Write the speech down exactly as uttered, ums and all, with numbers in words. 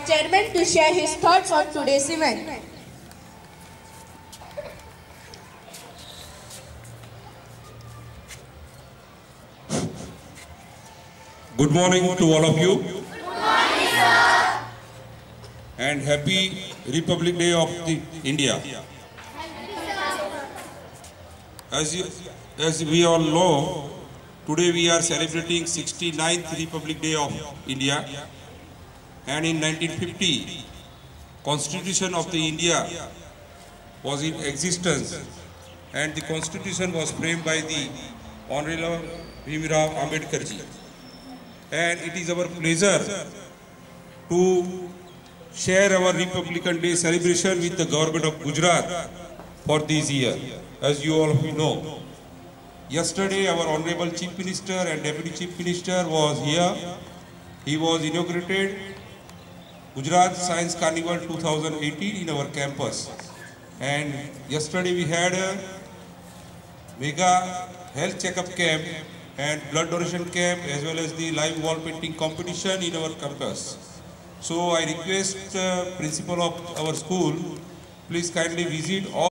chairman to share his thoughts on today's event. Good morning to all of you. Good morning, sir. And happy Republic Day of the India. As, you, as we all know, today we are celebrating sixty-ninth Republic Day of India. And in nineteen fifty, Constitution of the India was in existence, and the Constitution was framed by the Honorable Bhimrao Ambedkar ji. And it is our pleasure to share our Republican Day celebration with the government of Gujarat for this year. As you all know, yesterday our Honorable Chief Minister and Deputy Chief Minister was here. He was inaugurated Gujarat Science Carnival two thousand eighteen in our campus. And yesterday we had a mega health checkup camp and blood donation camp, as well as the live wall painting competition in our campus. So I request uh, principal of our school, please kindly visit all